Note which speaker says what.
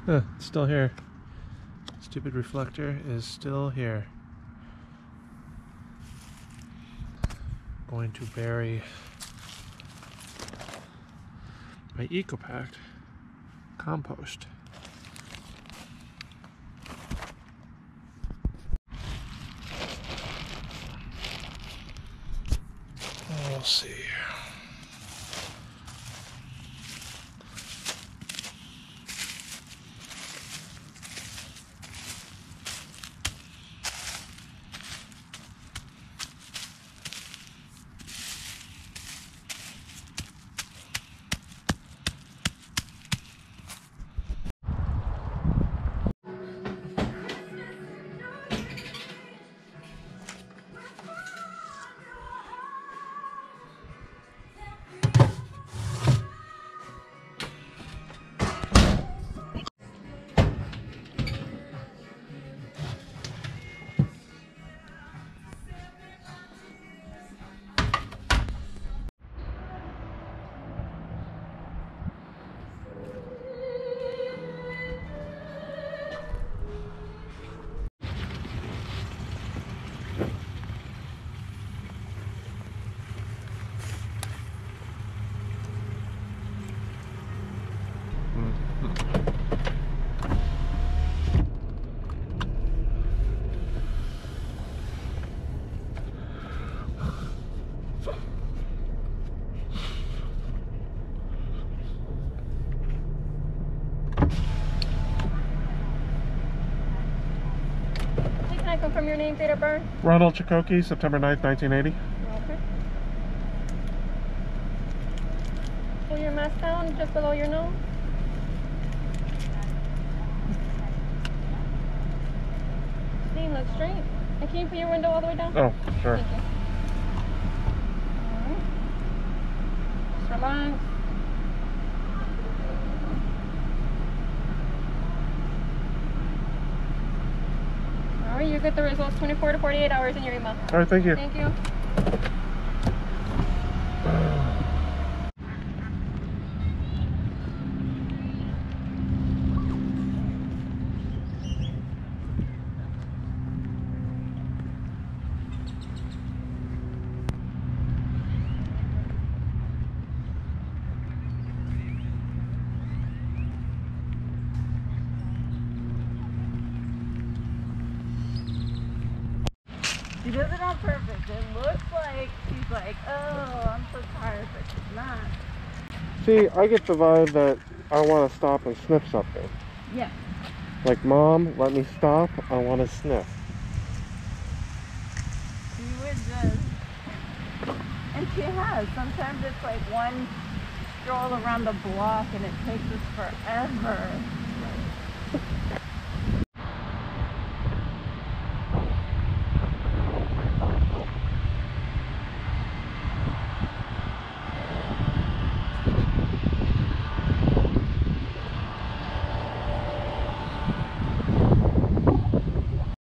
Speaker 1: It's still here. Stupid reflector is still here. Going to bury my EcoPact compost. We'll see.
Speaker 2: Can I confirm your name, date of birth?
Speaker 1: Ronald Chakotay, September 9th, 1980.
Speaker 2: Okay. Pull your mask down just below your nose. Name looks straight. And can you put your window all the way down?
Speaker 1: Oh, sure.
Speaker 2: Thank you. Alright. Just relax. Alright, you get the results 24 to 48 hours in your email.
Speaker 1: All right, thank you.
Speaker 2: Thank you.
Speaker 3: She does it on purpose. It looks like she's like, oh, I'm so tired, but she's not.
Speaker 1: See, I get the vibe that I want to stop and sniff something.
Speaker 3: Yeah.
Speaker 1: Like, Mom, let me stop. I want to sniff.
Speaker 3: She would just, and she has. Sometimes it's like one stroll around the block and it takes us forever.